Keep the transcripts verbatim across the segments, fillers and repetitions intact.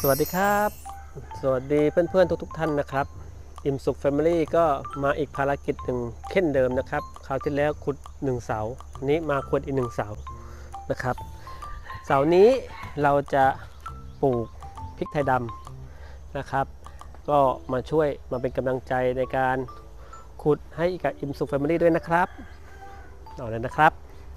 วัสดีครับสวัสดีเพื่อนๆทุกๆท่านนะครับอิ่มสุข Family ก็มาอีกภารกิจหนึ่งเช่นเดิมนะครับคราวที่แล้วขุดหนึ่งเสานี้มาขุดอีกหนึ่งเสานะครับเสานี้เราจะปลูกพริกไทยดำนะครับก็มาช่วยมาเป็นกำลังใจในการขุดให้กับอิ่มสุข Family ด้วยนะครับเอาเลยนะครับ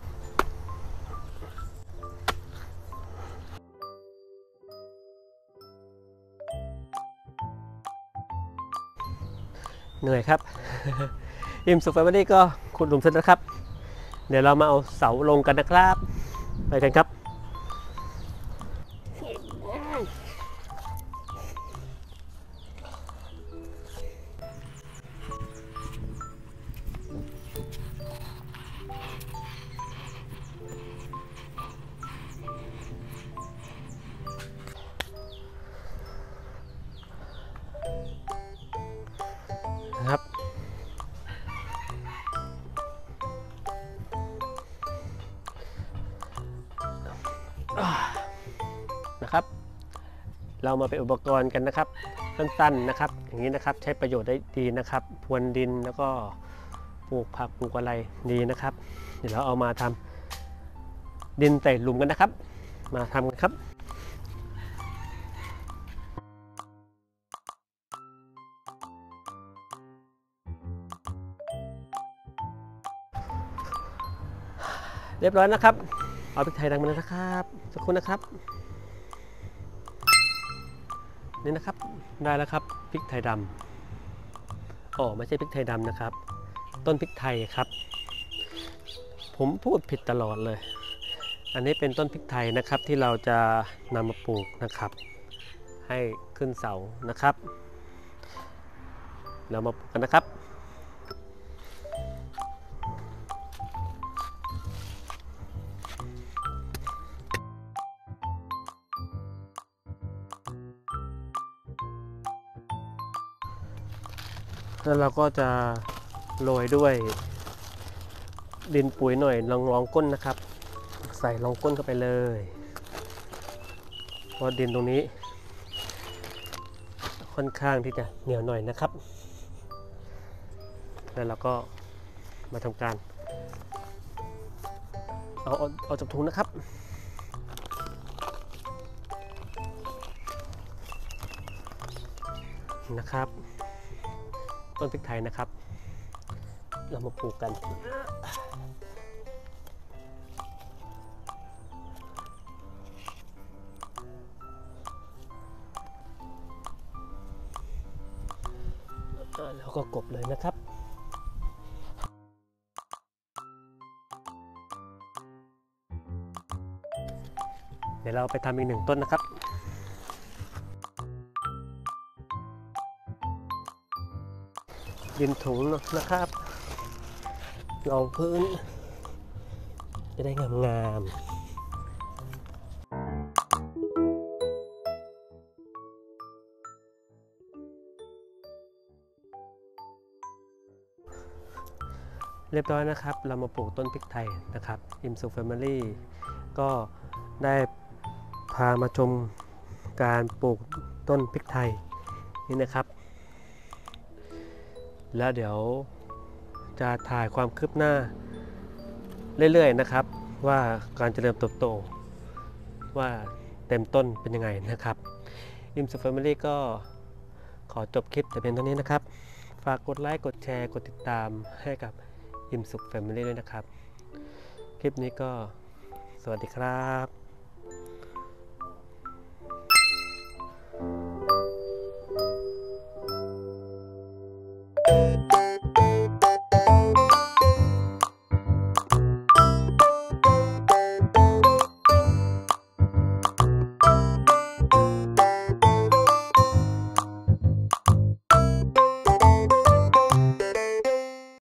เหนื่อยครับ อิ่มสุข Family ก็ขุดหลุมเสร็จแล้วครับเดี๋ยวเรามาเอาเสาลงกันนะครับไปกันครับนะครับนะครับเรามาเป็นอุปกรณ์กันนะครับสั้นๆนะครับอย่างนี้นะครับใช้ประโยชน์ได้ดีนะครับพรวนดินแล้วก็ปลูกผักปลูกอะไรดีนะครับเดี๋ยวเราเอามาทำดินใส่หลุมกันนะครับมาทำกันครับเรียบร้อยนะครับเอาพริกไทยดำมาเลยนะครับสักครู่นะครับนี่นะครับได้แล้วครับพริกไทยดำอ๋อไม่ใช่พริกไทยดำนะครับต้นพริกไทยครับผมพูดผิดตลอดเลยอันนี้เป็นต้นพริกไทยนะครับที่เราจะนำมาปลูกนะครับให้ขึ้นเสานะครับเรามาปลูกกันนะครับแล้วเราก็จะโรยด้วยดินปุ๋ยหน่อยรองรองก้นนะครับใส่รองก้นเข้าไปเลยเพราะดินตรงนี้ค่อนข้างที่จะเหนียวหน่อยนะครับแล้วเราก็มาทำการเอาเอาเอาจากถุงนะครับนะครับต้นพริกไทยนะครับเรามาปลูกกันแล้วก็กบเลยนะครับเดี๋ยวเราไปทำอีกหนึ่งต้นนะครับดินถุงนะครับรองพื้นจะได้งามๆเรียบร้อยนะครับเรามาปลูกต้นพริกไทยนะครับอิ่มสุข Family ก็ได้พามาชมการปลูกต้นพริกไทยนี่นะครับแล้วเดี๋ยวจะถ่ายความคืบหน้าเรื่อยๆนะครับว่าการเจริญเติบโตว่าเต็มต้นเป็นยังไงนะครับอิ่มสุข Family ก็ขอจบคลิปแต่เพียงเท่านี้นะครับฝากกดไลค์กดแชร์กดติดตามให้กับอิ่มสุข Family ด้วยนะครับคลิปนี้ก็สวัสดีครับ